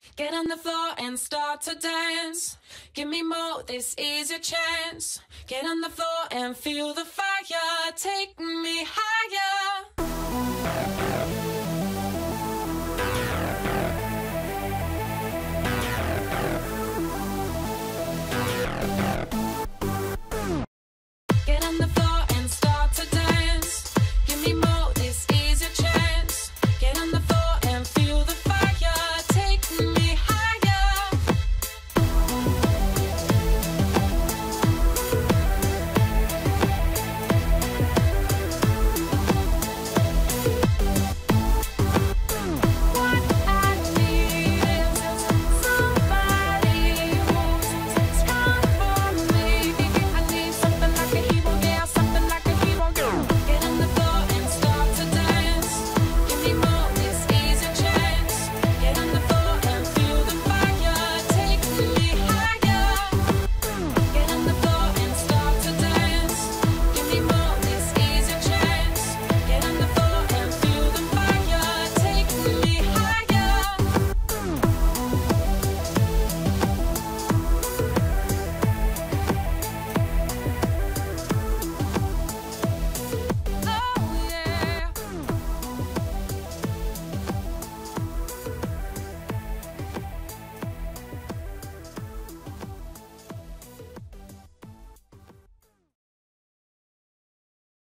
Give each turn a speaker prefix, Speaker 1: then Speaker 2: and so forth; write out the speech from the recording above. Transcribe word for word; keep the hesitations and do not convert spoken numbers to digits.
Speaker 1: Get on the floor and start to dance. Give me more, this is your chance. Get on the floor and feel the fire. Take me higher.